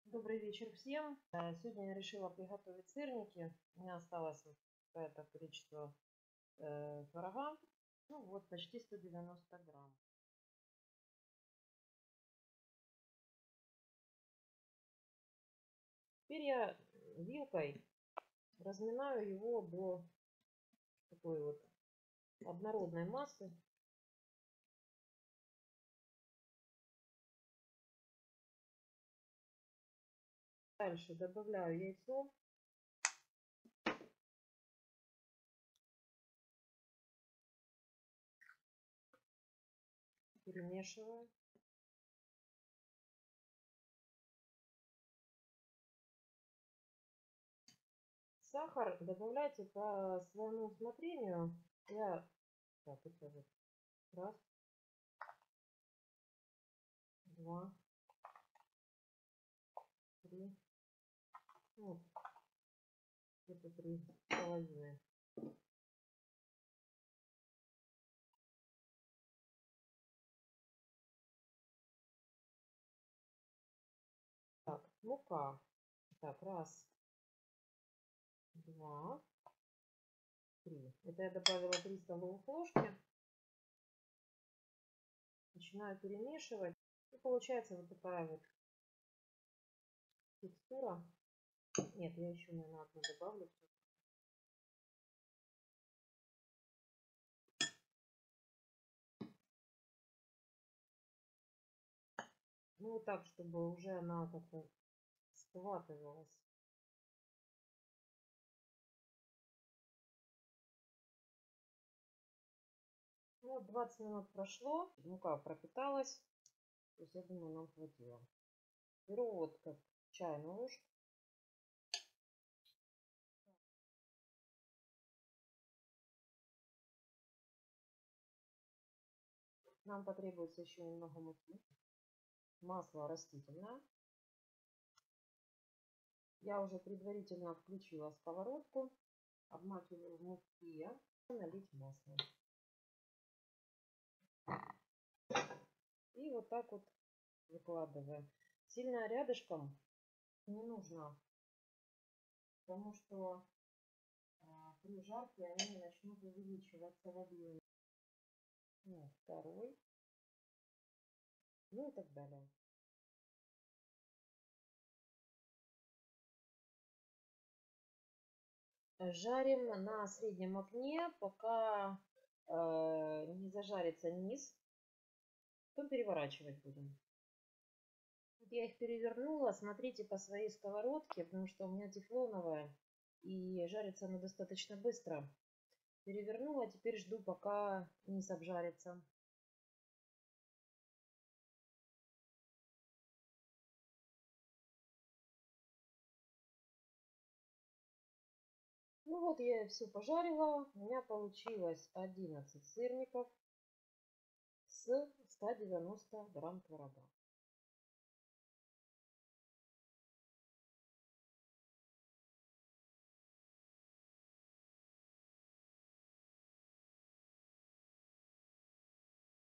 Добрый вечер всем. Сегодня я решила приготовить сырники. У меня осталось вот какое-то количество творога. Ну вот, почти 190 грамм. Теперь я вилкой разминаю его до такой вот однородной массы. Дальше добавляю яйцо. Перемешиваю. Сахар добавляйте по своему усмотрению. Я так, это вот раз, два, три, ну, это 3,5. Так, мука. Так, раз, два, три. Это я добавила 3 столовых ложки. Начинаю перемешивать. И получается вот такая вот текстура. Нет, я еще, наверное, одну добавлю. Ну, вот так, чтобы уже она как-то схватывалась. Ну, вот 20 минут прошло. Мука пропиталась. То есть, я думаю, нам хватило. Беру вот как чайную ложку. Нам потребуется еще немного муки. Масло растительное. Я уже предварительно включила сковородку. Обмакиваю в муке. Налить масло. И вот так вот выкладываем. Сильно рядышком не нужно, потому что при жарке они начнут увеличиваться в объеме. Ну, второй. Ну и так далее. Жарим на среднем огне, пока не зажарится низ. Потом переворачивать будем. Вот я их перевернула. Смотрите по своей сковородке, потому что у меня тефлоновая. И жарится она достаточно быстро. Перевернула, теперь жду, пока низ обжарится. Ну вот я все пожарила. У меня получилось 11 сырников с 190 грамм творога.